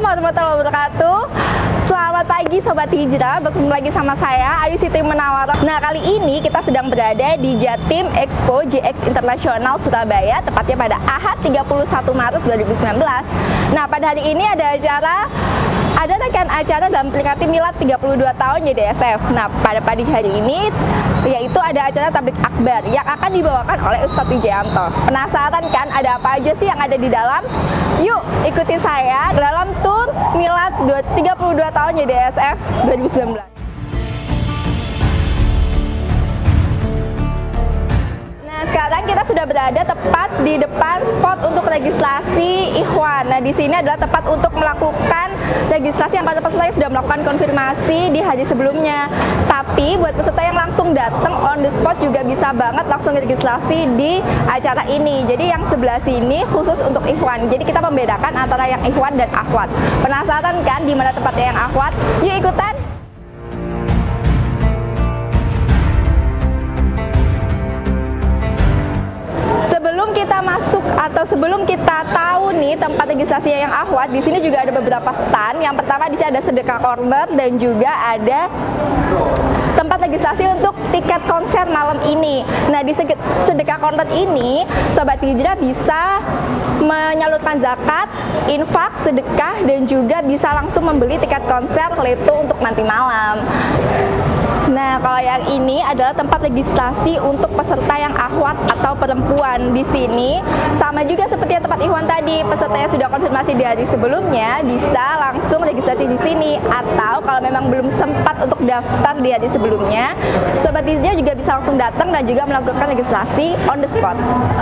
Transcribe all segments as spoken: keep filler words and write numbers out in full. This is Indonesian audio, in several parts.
warahmatullahi wabarakatuh. Selamat pagi Sobat Hijrah, bertemu lagi sama saya Ayu Siti Menawar. Nah, kali ini kita sedang berada di Jatim Expo J X Internasional Surabaya, tepatnya pada Ahad tiga puluh satu Maret dua ribu sembilan belas. Nah, pada hari ini ada acara Ada rangkaian acara dalam peringati Milad tiga puluh dua tahun Y D S F. Nah, pada pagi hari ini yaitu ada acara tablik akbar yang akan dibawakan oleh Ustadz Wijayanto. Penasaran kan ada apa aja sih yang ada di dalam? Yuk ikuti saya dalam tur Milad tiga puluh dua tahun Y D S F dua ribu sembilan belas. Sekarang kita sudah berada tepat di depan spot untuk registrasi Ikhwan. Nah, di sini adalah tempat untuk melakukan registrasi yang para peserta yang sudah melakukan konfirmasi di hari sebelumnya. Tapi buat peserta yang langsung datang on the spot juga bisa banget langsung registrasi di acara ini. Jadi yang sebelah sini khusus untuk Ikhwan. Jadi kita membedakan antara yang Ikhwan dan Akhwat. Penasaran kan di mana tempatnya yang Akhwat? Yuk ikutan! Sebelum kita masuk atau sebelum kita tahu nih tempat registrasi yang Akhwat, di sini juga ada beberapa stand. Yang pertama di sini ada sedekah corner dan juga ada tempat registrasi untuk tiket konser malam ini. Nah, di sedekah corner ini Sobat Hijrah bisa menyalurkan zakat, infak, sedekah, dan juga bisa langsung membeli tiket konser Leto untuk nanti malam. Nah, kalau yang ini adalah tempat registrasi untuk peserta yang Akhwat atau perempuan. Di sini sama juga seperti yang tempat Ikhwan tadi, peserta yang sudah konfirmasi di hari sebelumnya bisa langsung registrasi di sini, atau kalau memang belum sempat untuk daftar di hari sebelumnya, Sobat Hijrah juga bisa langsung datang dan juga melakukan registrasi on the spot.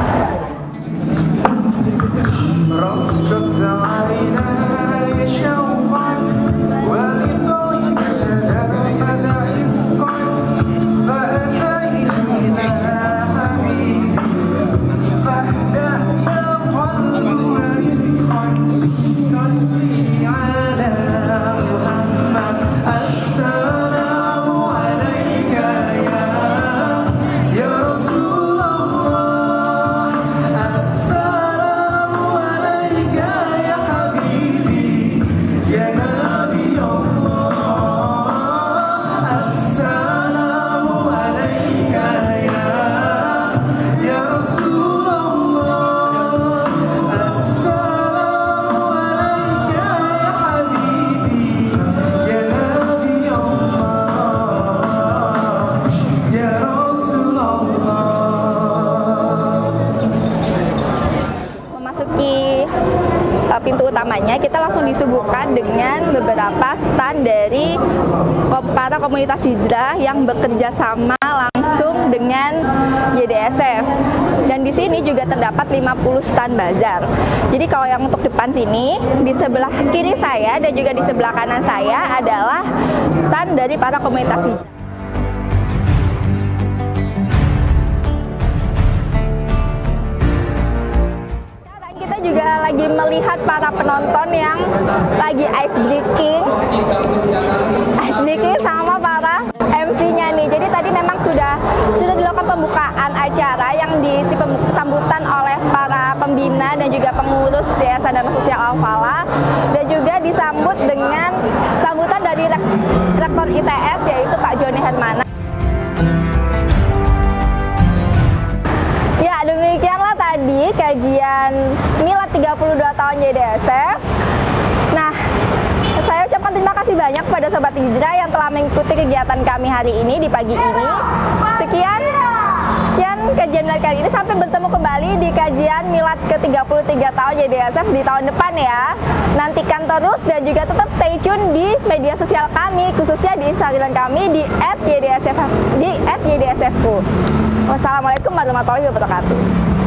Pintu utamanya kita langsung disuguhkan dengan beberapa stand dari para komunitas hijrah yang bekerja sama langsung dengan Y D S F. Dan di sini juga terdapat lima puluh stand bazar. Jadi kalau yang untuk depan sini, di sebelah kiri saya dan juga di sebelah kanan saya adalah stand dari para komunitas hijrah. Juga lagi melihat para penonton yang lagi ice breaking ice breaking sama para M C-nya nih. Jadi tadi memang sudah sudah dilakukan pembukaan acara yang diisi sambutan oleh para pembina dan juga pengurus Yayasan Dana Sosial Al-Falah, dan juga disambut dengan sambutan dari Rektor I T S yaitu Pak Joni Hermana. Ya, demikianlah tadi kajian Milad tiga puluh dua tahun Y D S F. Nah, saya ucapkan terima kasih banyak kepada Sobat Hijrah yang telah mengikuti kegiatan kami hari ini di pagi ini. Sekian, sekian kajian Milad kali ini. Sampai bertemu kembali di kajian Milad ke tiga puluh tiga tahun Y D S F di tahun depan ya. Nantikan terus dan juga tetap stay tune di media sosial kami, khususnya di Instagram kami di et y d s f di et y d s f ku. Wassalamualaikum warahmatullahi wabarakatuh.